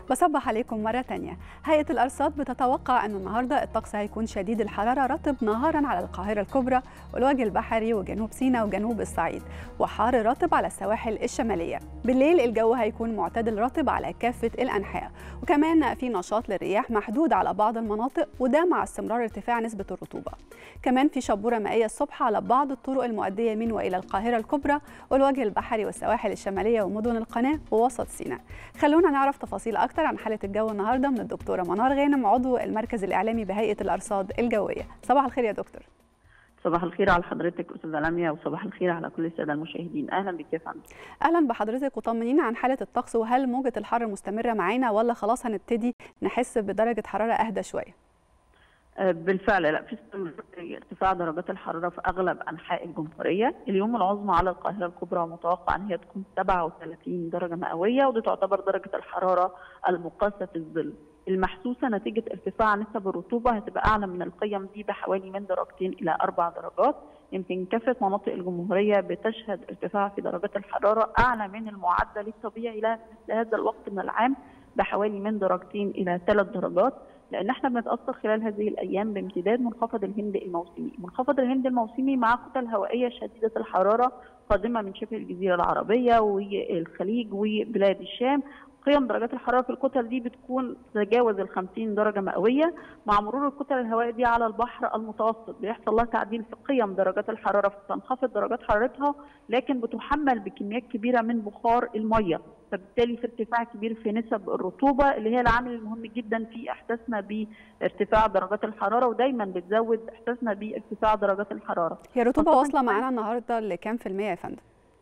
بصبح عليكم مرة تانية. هيئة الأرصاد بتتوقع أن النهاردة الطقس هيكون شديد الحرارة رطب نهارا على القاهرة الكبرى والوجه البحري وجنوب سيناء وجنوب الصعيد، وحار رطب على السواحل الشمالية. بالليل الجو هيكون معتدل رطب على كافة الأنحاء، وكمان في نشاط للرياح محدود على بعض المناطق، وده مع استمرار ارتفاع نسبة الرطوبة. كمان في شبورة مائية الصبح على بعض الطرق المؤدية من وإلى القاهرة الكبرى والوجه البحري والسواحل الشمالية ومدن القناة ووسط سيناء. خلونا نعرف تفاصيل أكتر عن حالة الجو النهارده من الدكتورة منار غانم، عضو المركز الإعلامي بهيئة الأرصاد الجوية. صباح الخير يا دكتور. صباح الخير على حضرتك أستاذة لميا، وصباح الخير على كل السادة المشاهدين. أهلا بك يا فندم. أهلا بحضرتك، وطمنينا عن حالة الطقس، وهل موجة الحر مستمرة معانا ولا خلاص هنبتدي نحس بدرجة حرارة أهدى شوية؟ بالفعل لا، في ارتفاع درجات الحراره في اغلب انحاء الجمهوريه. اليوم العظمى على القاهره الكبرى متوقع ان هي تكون 37 درجه مئويه، ودي تعتبر درجه الحراره المقاسه الظل المحسوسه نتيجه ارتفاع نسب الرطوبه، هتبقى اعلى من القيم دي بحوالي من درجتين الى 4 درجات. يمكن كافه مناطق الجمهوريه بتشهد ارتفاع في درجات الحراره اعلى من المعدل الطبيعي لها مثل هذا الوقت من العام بحوالي من درجتين الى 3 درجات، لأن احنا بنتأثر خلال هذه الأيام بامتداد منخفض الهند الموسمي. منخفض الهند الموسمي مع كتل هوائية شديدة الحرارة قادمة من شبه الجزيرة العربية والخليج وبلاد الشام. قيم درجات الحرارة في الكتل دي بتكون تتجاوز 50 درجة مئوية. مع مرور الكتل الهوائية دي على البحر المتوسط بيحصل لها تعديل في قيم درجات الحرارة، فتنخفض درجات حرارتها، لكن بتحمل بكميات كبيرة من بخار المية، فبالتالي في ارتفاع كبير في نسب الرطوبة اللي هي العامل المهم جدا في احساسنا بارتفاع درجات الحرارة، ودايما بتزود احساسنا بارتفاع درجات الحرارة. هي الرطوبة واصلة معانا النهارده لكام في المية يا فندم؟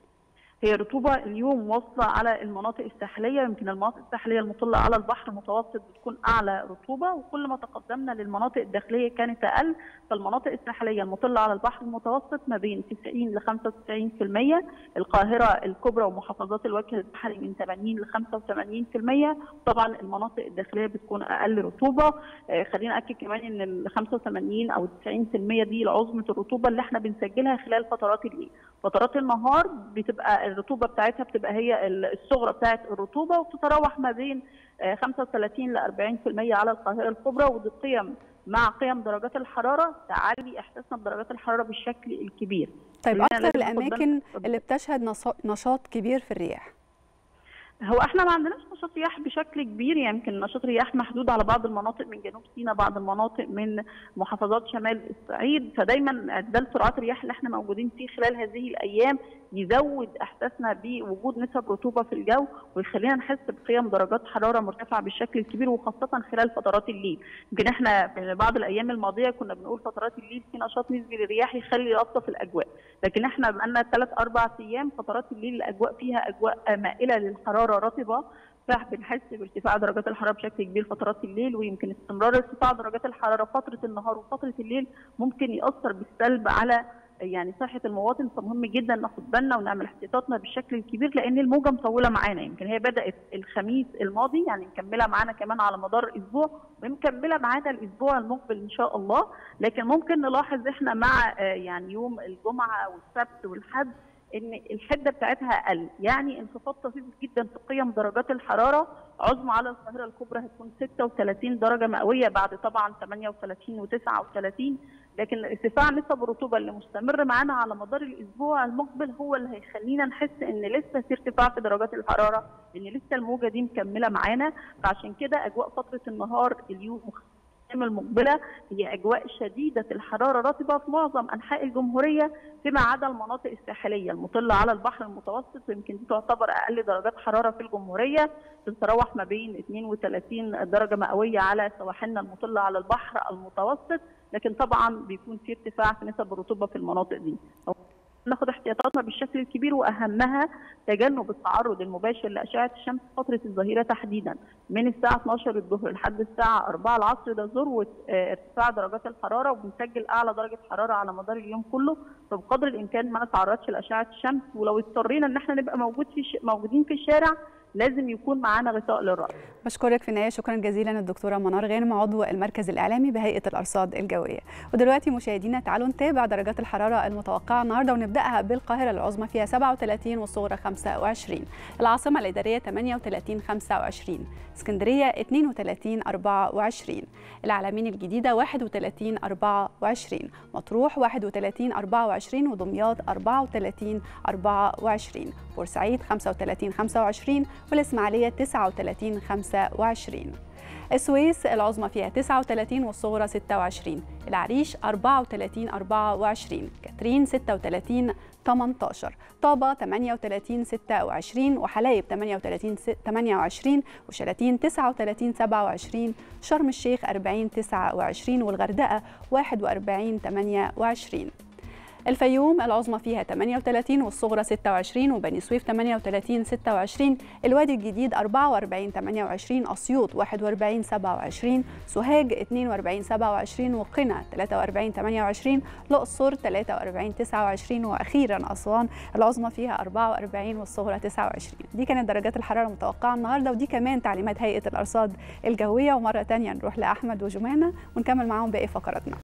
هي الرطوبة اليوم واصلة على المناطق الساحلية، يمكن المناطق الساحلية المطلة على البحر المتوسط بتكون أعلى رطوبة، وكل ما تقدمنا للمناطق الداخلية كانت أقل. فالمناطق الساحلية المطلة على البحر المتوسط ما بين 90 ل 95%، القاهرة الكبرى ومحافظات الوجه البحري من 80 ل 85%. طبعا المناطق الداخلية بتكون أقل رطوبة. خلينا أكد كمان إن ال 85 أو 90% دي عظمة الرطوبة اللي احنا بنسجلها خلال فترات الليل. فترات النهار بتبقى الرطوبه بتاعتها بتبقى هي الصغرى بتاعت الرطوبه، وبتتراوح ما بين 35 ل 40% على القاهره الكبرى، ودي قيم مع قيم درجات الحراره تعلي احساسنا بدرجات الحراره بالشكل الكبير. طيب اكثر الاماكن اللي بتشهد نشاط كبير في الرياح؟ هو احنا ما عندناش نشاط رياح بشكل كبير، يمكن نشاط رياح محدود على بعض المناطق من جنوب سيناء، بعض المناطق من محافظات شمال الصعيد. فدايما اعتدال سرعات الرياح اللي احنا موجودين فيه خلال هذه الايام يزود احساسنا بوجود نسب رطوبه في الجو، ويخلينا نحس بقيم درجات حراره مرتفعه بالشكل الكبير، وخاصه خلال فترات الليل. يمكن احنا في بعض الايام الماضيه كنا بنقول فترات الليل في نشاط نسبي للرياح يخلي يلطف الاجواء، لكن احنا بقالنا 3-4 ايام فترات الليل الاجواء فيها اجواء مائله للحراره رطبه، فبنحس بارتفاع درجات الحراره بشكل كبير فترات الليل. ويمكن استمرار ارتفاع درجات الحراره فتره النهار وفتره الليل ممكن ياثر بالسلب على صحه المواطن، فمهم جدا ناخد بالنا ونعمل احتياطاتنا بالشكل الكبير، لان الموجه مطوله معانا. يمكن هي بدات الخميس الماضي، مكمله معانا كمان على مدار الاسبوع، ومكمله معانا الاسبوع المقبل ان شاء الله. لكن ممكن نلاحظ احنا مع يوم الجمعه والسبت والحد ان الحده بتاعتها اقل، انخفاض طفيف جدا في قيم درجات الحراره. عظمى على القاهره الكبرى هتكون 36 درجه مئويه بعد طبعا 38 و39، لكن ارتفاع نسب الرطوبه اللي مستمر معانا على مدار الاسبوع المقبل هو اللي هيخلينا نحس ان لسه في ارتفاع في درجات الحراره، ان لسه الموجه دي مكمله معانا. فعشان كده اجواء فتره النهار اليوم المقبله هي اجواء شديده الحراره رطبه في معظم انحاء الجمهوريه فيما عدا المناطق الساحليه المطله على البحر المتوسط، ويمكن دي تعتبر اقل درجات حراره في الجمهوريه، بتتراوح ما بين 32 درجه مئويه على سواحلنا المطله على البحر المتوسط، لكن طبعا بيكون في ارتفاع في نسب الرطوبه في المناطق دي. ناخد احتياطاتنا بالشكل الكبير، واهمها تجنب التعرض المباشر لاشعه الشمس فتره الظهيره تحديدا من الساعه 12 الظهر لحد الساعه 4 العصر. ده ذروه ارتفاع درجات الحراره، وبنسجل اعلى درجه حراره على مدار اليوم كله، فبقدر الامكان ما نتعرضش لاشعه الشمس. ولو اضطرينا ان احنا نبقى موجودين في الشارع لازم يكون معانا غطاء للراس. بشكرك في النهاية شكرا جزيلا الدكتورة منار غانم عضو المركز الإعلامي بهيئة الأرصاد الجوية. ودلوقتي مشاهدينا تعالوا نتابع درجات الحرارة المتوقعة النهاردة، ونبدأها بالقاهرة العظمى فيها 37 والصغرى 25، العاصمة الإدارية 38 25، اسكندرية 32 24، العلمين الجديدة 31 24، مطروح 31 24، ودمياط 34 24، بورسعيد 35 25، والإسماعيلية 39 25. السويس العظمى فيها 39 والصغرى 26، العريش 34 24، كاترين 36 18، طابة 38 26، وحلايب 38 28، وشلاتين 39 27، شرم الشيخ 40 29، والغردقة 41 28. الفيوم العظمى فيها 38 والصغرى 26، وبني سويف 38 26، الوادي الجديد 44 28، أسيوط 41 27، سوهاج 42 27، وقنا 43 28، الأقصر 43 29، وأخيرا أسوان العظمى فيها 44 والصغرى 29. دي كانت درجات الحرارة المتوقعة النهارده، ودي كمان تعليمات هيئة الأرصاد الجوية. ومرة تانية نروح لأحمد وجمانة ونكمل معاهم باقي فقراتنا.